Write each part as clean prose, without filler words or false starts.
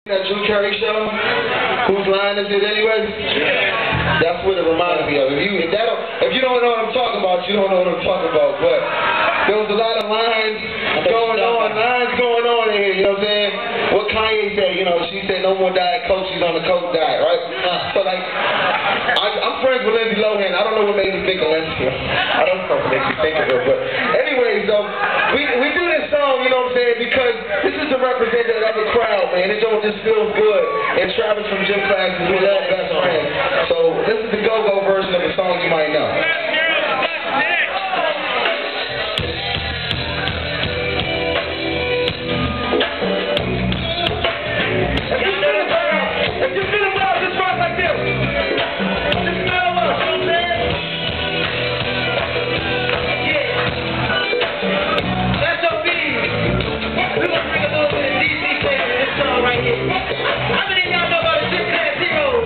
That Drew Carey show? Whose line is it anyway? That's what it reminds me of. If you don't know what I'm talking about, you don't know what I'm talking about. But there was a lot of lines going on in here, you know what I'm saying? What Kanye said, you know, she said no more Diet Coke, she's on the Coke diet, right? So like, I'm friends with Lindsay Lohan. I don't know what made me think of Lindsay. I don't know what makes me think of her, but anyway, so we do this song, you know what I'm saying, because this is the representative of the crowd, man. It don't just feel good. And Travis from gym class is one of our best friends. So this is the go-go version of a song you might know. If you feel about this rock like this, just smell up, you know what I'm saying? Yeah. SOB. We're going to bring a little bit of DC flavor in this song right here. How many of y'all know about the gym class heroes?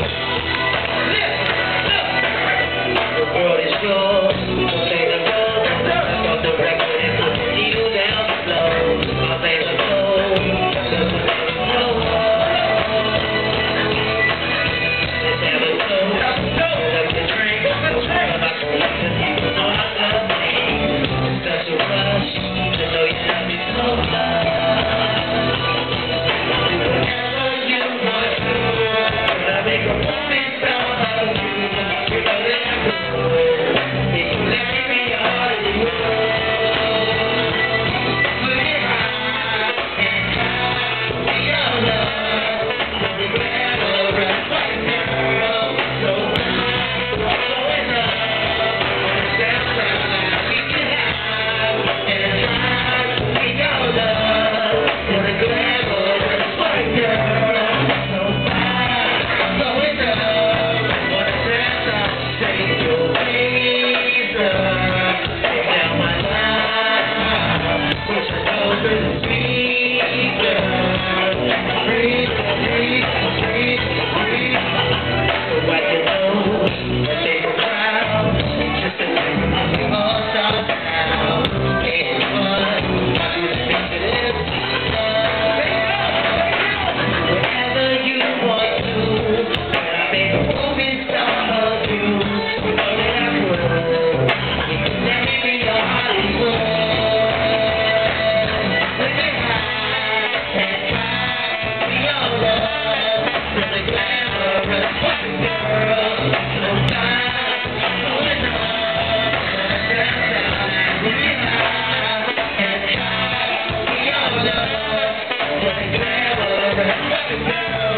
Lift, look. The world is yours. Don't let it go. Let's off the record and put the needle down the floor. My favorite goal. Look what they know. Girl.